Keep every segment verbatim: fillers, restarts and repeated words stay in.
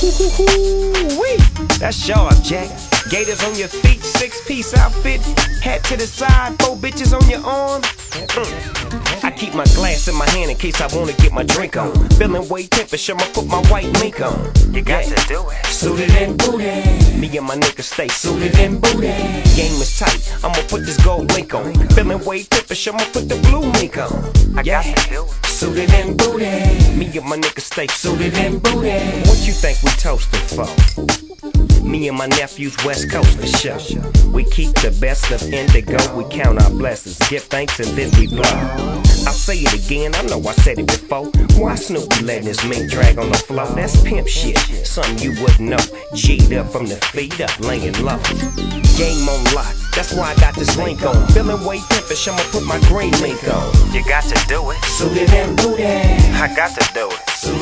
Woo-hoo-hoo-hoo-wee. That's sharp, Jack. Gators on your feet, six-piece outfit, hat to the side, four bitches on your arm. Mm. I keep my glass in my hand in case I wanna get my drink on. Feeling way temperature, I'ma put my white mink on. You got yeah. to do it. Suited and booted. Me and my niggas stay suited and booted. Game is tight, I'ma put this gold link on. Feeling way temperature, I'ma put the blue mink on. I yeah. got to do it. Suited and booted. Me and my niggas stay suited and booted. What you think we toasting for? Me and my nephews West Coast for sure. We keep the best of indigo, we count our blessings, give thanks and then we blow. I'll say it again, I know I said it before. Why Snoopy letting his mink drag on the floor? That's pimp shit, something you wouldn't know. G'd up from the feet up, laying low. Game on lock, that's why I got this link on. Feeling way pimpish, I'ma put my green link on. You got to do it. Suited and booted. I got to do it.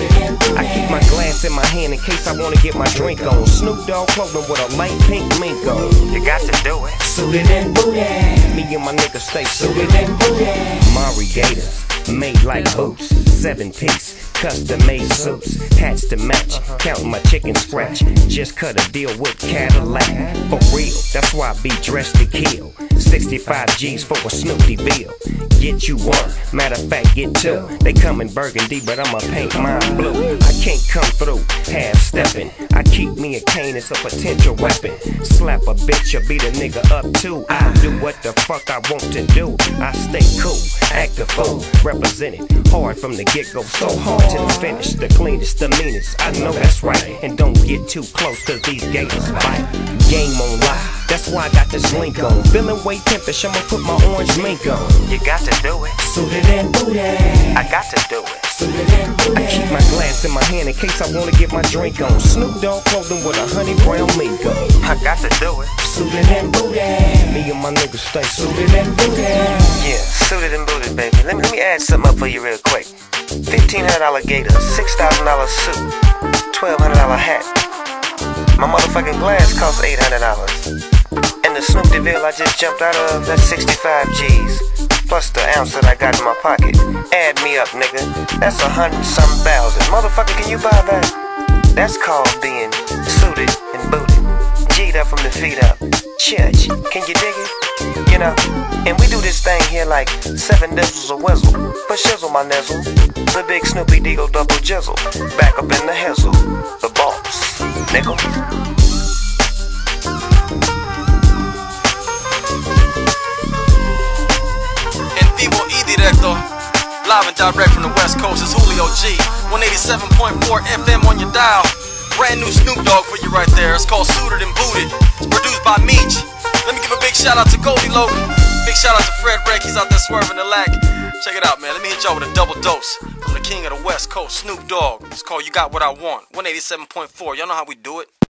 I keep my glass in my hand in case I wanna get my drink on. Snoop Dogg clothing with a light pink mink on. You got to do it. Suited and booted. Me and my niggas stay suited and booted. Mari Gators, made like boots, seven piece, custom made suits, hats to match, counting my chicken scratch. Just cut a deal with Cadillac, for real, that's why I be dressed to kill. sixty-five G's for a Snoopy bill. Get you one, matter of fact, get two. They come in burgundy, but I'ma paint mine blue. I can't come through half stepping. I keep me a cane, it's a potential weapon. Slap a bitch or beat a nigga up too. I do what the fuck I want to do. I stay cool, act a fool, represented hard from the get-go, so hard to the finish. The cleanest, the meanest, I know that's right. And don't get too close, cause these gators bite. Game on live, that's why I got this link on. Feeling way pimpish, I'ma put my orange mink on. You got to do it. Suited and booted. I got to do it. Suited and booted. I keep my glass in my hand in case I wanna get my drink on. Snoop Dogg clothing with a honey brown mink on. I got to do it. Suited and booted. Me and my niggas stay suited and booted. Yeah, suited and booted, baby. Let me, let me add something up for you real quick. fifteen hundred dollar gator, six thousand dollar suit, twelve hundred dollar hat. My motherfucking glass costs eight hundred dollars. And the Snoop DeVille I just jumped out of, that's sixty-five G's. Plus the ounce that I got in my pocket. Add me up, nigga. That's a hundred something thousand. Motherfucker, can you buy that? That's called being suited and booted. G'd up from the feet up. Church, can you dig it? You know? And we do this thing here like seven dizzles a whizzle. But shizzle my nizzle. The big Snoopy Deagle double jizzle. Back up in the hizzle. The boss, nigga. Director, live and direct from the West Coast, it's Julio G. one eighty-seven point four F M on your dial. Brand new Snoop Dogg for you right there. It's called Suited and Booted. It's produced by Meech. Let me give a big shout out to Goldie Loke. Big shout out to Fred Reck. He's out there swerving the lack. Check it out, man. Let me hit y'all with a double dose from the king of the West Coast, Snoop Dogg. It's called You Got What I Want. one eighty-seven point four. Y'all know how we do it.